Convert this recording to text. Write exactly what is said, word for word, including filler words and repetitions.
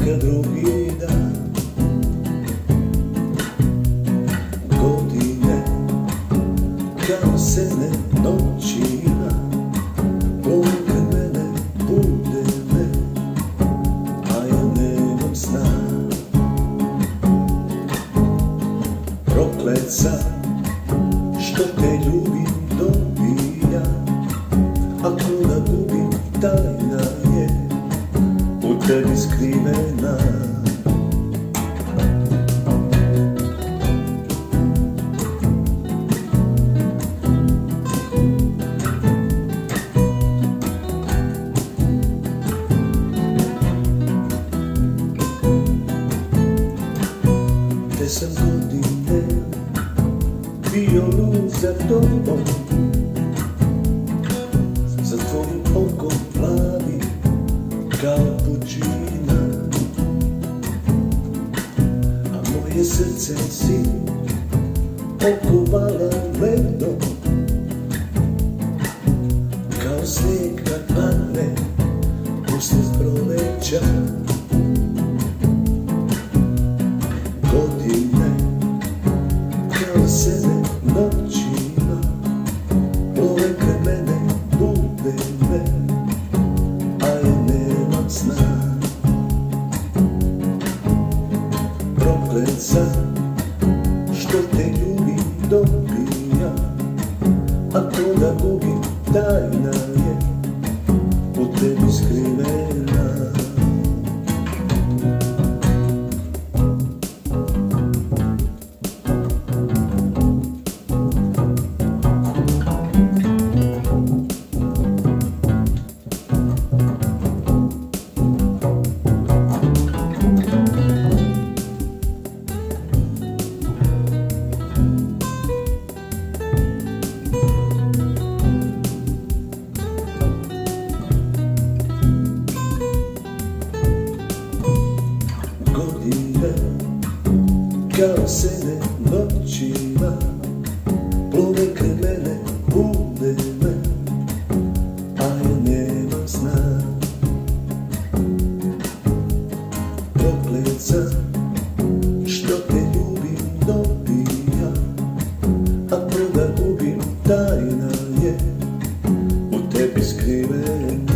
neka drugi dan. Godine kao sene noćima plove kad mene bude me, a ja nemam sna. Proklet sam što te ljubim dobija, a ko da gubim tajna je u tebi skrivena. Te sam godine bio lud za tobom, za tvojim okom plavi kao pučina, a moje srce si okuvala ledom, kao snijeg kad padne usred proleća. Godine kao sene noćima plove kad mene bude me, a ja nemam sna. Proklet sam što te ljubim dobija, a ko da gubim tajna je u tebi skrivena. Kao sene noćima plove kraj mene bude me, a ja nemam sna. Proklet sam što te ljubim dobija, a ko da gubim tajna je u tebi skrivena.